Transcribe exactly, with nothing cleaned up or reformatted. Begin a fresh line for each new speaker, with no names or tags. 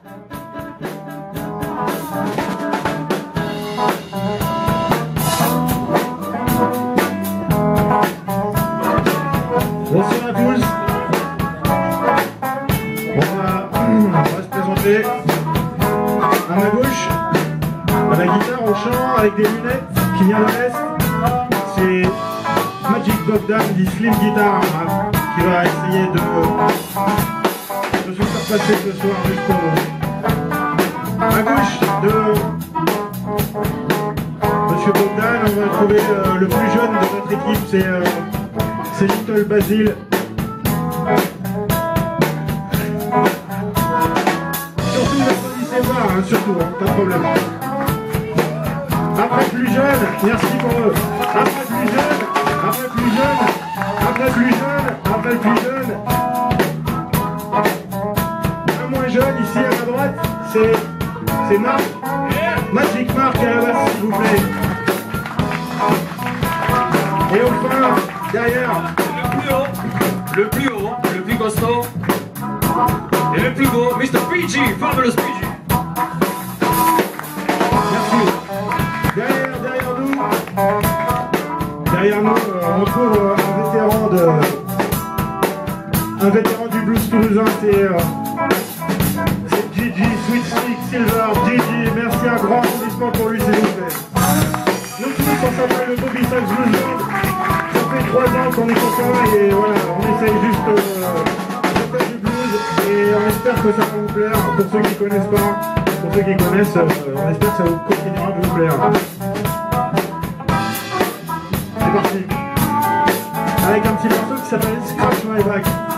Bonsoir à tous. On va, on va se présenter. À ma gauche, à la guitare, au chant, avec des lunettes, qui vient de l'Est, c'est Magic Bogdan dit Slim Guitar, hein, qui va essayer de, de se faire passer ce soir juste pour nous. À gauche de Monsieur Bogdan, on va trouver euh, le plus jeune de notre équipe, c'est euh, c'est Little Basil. Surtout n'applaudissez pas, hein, surtout, hein, pas de problème. Après plus jeune, merci pour eux. Après plus jeune, après plus jeune, après plus jeune, après plus jeune. Un moins jeune ici à la droite, c'est c'est Marc. Magic Marc à la basse, s'il vous plaît. Et enfin, derrière,
le plus haut, le plus haut, le plus costaud et le plus beau, mister P G, Fabulous P G.
Merci. Derrière, derrière nous, derrière nous, euh, on trouve euh, un vétéran de, un vétéran du blues toulousain, c'est euh, c'est Gigi, Sweet Stick Silver. Gigi, merci, un grand applaudissement pour lui, s'il vous plaît. Nous tous, on s'appelle le Bobby Sax Blues Band. Ça fait trois ans qu'on est copains et voilà, on essaye juste euh, de faire du blues et on espère que ça va vous plaire. Pour ceux qui ne connaissent pas, pour ceux qui connaissent, euh, on espère que ça vous continuera de vous plaire. C'est parti. Avec un petit morceau qui s'appelle Scratch My Back.